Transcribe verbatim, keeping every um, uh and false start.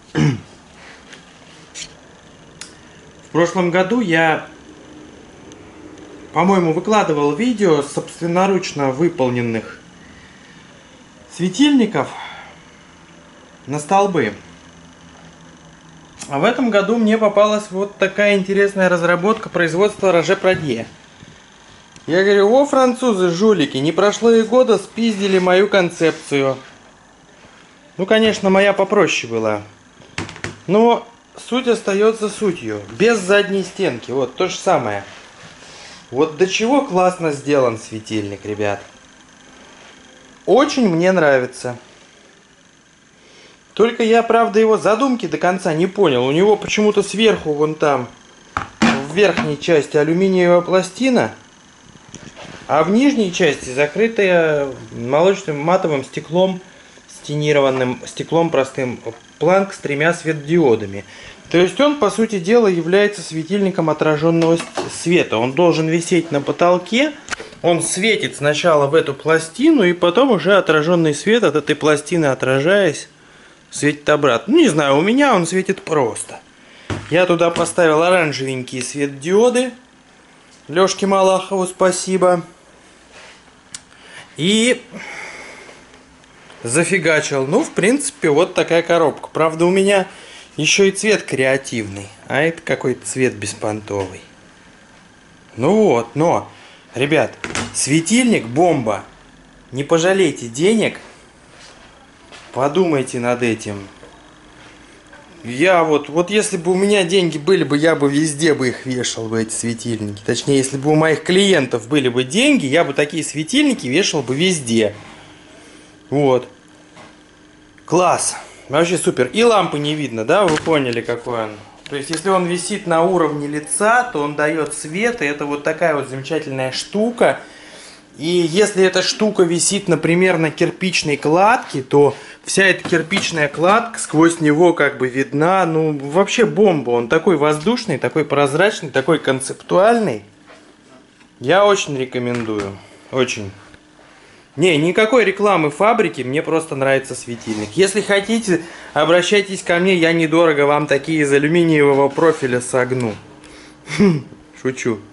В прошлом году я, по-моему, выкладывал видео собственноручно выполненных светильников на столбы. А в этом году мне попалась вот такая интересная разработка производства Роже Прадье. Я говорю: о, французы, жулики, не прошло и года, спиздили мою концепцию. Ну, конечно, моя попроще была. Но суть остается сутью. Без задней стенки. Вот то же самое. Вот до чего классно сделан светильник, ребят. Очень мне нравится. Только я, правда, его задумки до конца не понял. У него почему-то сверху, вон там, в верхней части алюминиевая пластина, а в нижней части закрытая молочным матовым стеклом, стенированным стеклом простым, планк с тремя светодиодами. То есть он, по сути дела, является светильником отраженного света. Он должен висеть на потолке, он светит сначала в эту пластину, и потом уже отраженный свет от этой пластины, отражаясь, светит обратно. Ну, не знаю, у меня он светит просто. Я туда поставил оранжевенькие светодиоды. Лёшке Малахову спасибо. И зафигачил. Ну, в принципе, вот такая коробка. Правда, у меня еще и цвет креативный. А это какой-то цвет беспонтовый. Ну вот, но, ребят, светильник бомба. Не пожалейте денег. Подумайте над этим. Я вот, вот если бы у меня деньги были бы, я бы везде бы их вешал, бы эти светильники. Точнее, если бы у моих клиентов были бы деньги, я бы такие светильники вешал бы везде. Вот. Класс. Вообще супер. И лампы не видно, да? Вы поняли, какой он. То есть, если он висит на уровне лица, то он дает свет, и это вот такая вот замечательная штука. И если эта штука висит, например, на кирпичной кладке, то вся эта кирпичная кладка сквозь него как бы видна. Ну, вообще бомба. Он такой воздушный, такой прозрачный, такой концептуальный. Я очень рекомендую. Очень. Не, никакой рекламы фабрики, мне просто нравится светильник. Если хотите, обращайтесь ко мне, я недорого вам такие из алюминиевого профиля согну. Шучу.